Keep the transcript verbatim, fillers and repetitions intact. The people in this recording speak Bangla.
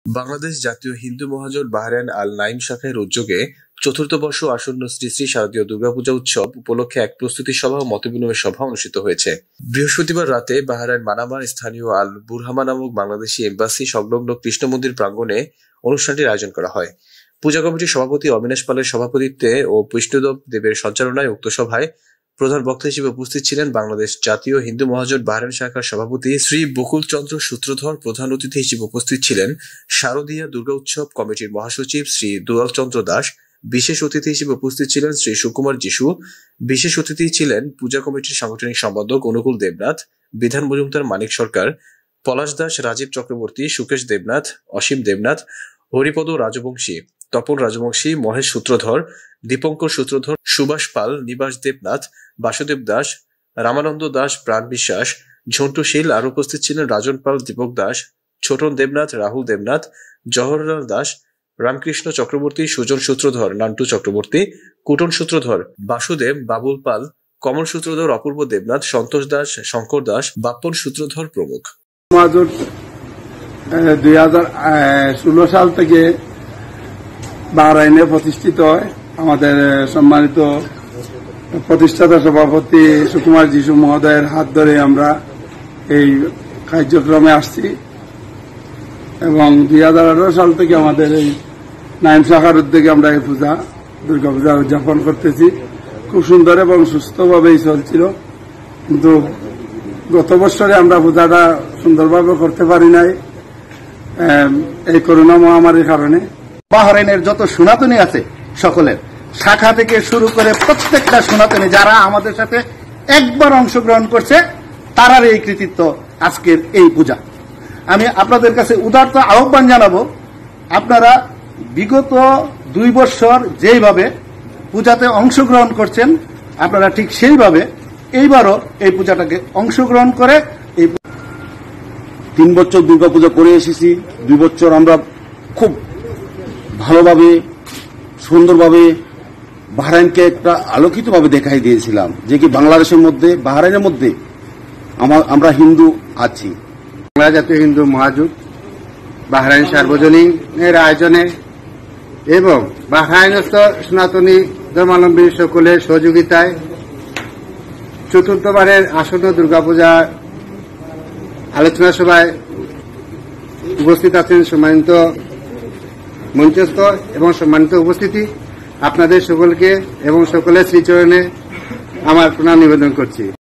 Bangladesh Jatiya Hindu Mohajot Bahrain Al Naim শাখার উদ্যোগে চতুর্থ বর্ষ আসন্ন শ্রী শ্রী শারদীয় দুর্গাপূজা উৎসব উপলক্ষে এক প্রস্তুতি সভা ও মতবিনিময় সভা অনুষ্ঠিত হয়েছে। বৃহস্পতিবার রাতে বাহরাইন মানামার স্থানীয় আল বুরহামা নামক বাংলাদেশি এম্বাসি সংলগ্ন কৃষ্ণ মন্দির প্রাঙ্গণে অনুষ্ঠানটির আয়োজন করা হয়। পূজা কমিটির সভাপতি অবিনাশ পালের সভাপতিত্বে ও বিষ্ণুদেব দেবের সঞ্চালনায় উক্ত সভায় প্রধান বক্তা হিসেবে উপস্থিত ছিলেন বাংলাদেশ জাতীয় হিন্দু মহাজোট বাহরাইন শাখার সভাপতি শ্রী বকুল চন্দ্র সূত্রধর। প্রধান অতিথি হিসেবে উপস্থিত ছিলেন শারদীয়া দুর্গা উৎসব কমিটির মহাসচিব শ্রী দুলাল চন্দ্র দাস। বিশেষ অতিথি হিসেবে উপস্থিত ছিলেন শ্রী সুকুমার যিশু। বিশেষ অতিথি ছিলেন পূজা কমিটির সাংগঠনিক সম্পাদক অনুকূল দেবনাথ, বিধান মজুমদার, মানিক সরকার, পলাশ দাস, রাজীব চক্রবর্তী, সুকেশ দেবনাথ, অসীম দেবনাথ, হরিপদ রাজবংশী, তপন রাজবংশী, মহেশ সূত্রধর, দীপঙ্কর সূত্রধর, সুভাষ পাল, নিবাস দেবনাথ, বাসুদেব দাস, রামানন্দ দাস, প্রাণ বিশ্বাস, ঝন্টু শীল। আর উপস্থিত ছিলেন রাজন পাল, দীপক দাস, ছোটন দেবনাথ, রাহুল দেবনাথ, জওহরলাল দাস, রামকৃষ্ণ চক্রবর্তী, সুজন সূত্রধর, নান্টু চক্রবর্তী, কুটন সূত্রধর, বাসুদেব, বাবুল পাল, কমল সূত্রধর, অপূর্ব দেবনাথ, সন্তোষ দাস, শঙ্কর দাস, বাপ্পন সূত্রধর প্রমুখ। দুই হাজার ষোলো সাল থেকে বাহরাইনে প্রতিষ্ঠিত হয়। আমাদের সম্মানিত প্রতিষ্ঠাতা সভাপতি সুকুমার যিশু মহোদয়ের হাত ধরে আমরা এই কার্যক্রমে আসছি এবং দুই হাজার আঠারো সাল থেকে আমাদের এই নাইম শাখার উদ্যোগে আমরা এই পূজা দুর্গা পূজা উদযাপন করতেছি। খুব সুন্দর এবং সুস্থভাবেই চলছিল, কিন্তু গত বছরে আমরা পূজাটা সুন্দরভাবে করতে পারি নাই এই করোনা মহামারীর কারণে। বাহরাইনের যত সনাতনী আছে সকলের শাখা থেকে শুরু করে প্রত্যেকটা সনাতনী যারা আমাদের সাথে একবার অংশগ্রহণ করছে তারার এই কৃতিত্ব আজকের এই পূজা। আমি আপনাদের কাছে উদারত আহ্বান জানাবো, আপনারা বিগত দুই বছর যেইভাবে পূজাতে অংশগ্রহণ করছেন আপনারা ঠিক সেইভাবে এইবারও এই পূজাটাকে অংশগ্রহণ করে এই তিন বছর দুর্গাপূজা করে এসেছি। দুই বছর আমরা খুব ভালোভাবে সুন্দরভাবে বাহরাইনকে একটা আলোকিতভাবে দেখাই দিয়েছিলাম যে কি বাংলাদেশের মধ্যে বাহরাইনের মধ্যে আমরা হিন্দু আছি। বাংলা জাতীয় হিন্দু মহাজোট বাহরাইন সার্বজনীনের আয়োজনে এবং বাহরাইনস্থ সনাতনী ধর্মাবলম্বী সকলের সহযোগিতায় চতুর্থবারের আসন্ন দুর্গাপূজা আলোচনা সভায় উপস্থিত আছেন সম্মানিত মঞ্চস্থ এবং সম্মানিত উপস্থিতি। আপনাদের সকলকে এবং সকলের শ্রীচরণে আমার প্রণাম নিবেদন করছি।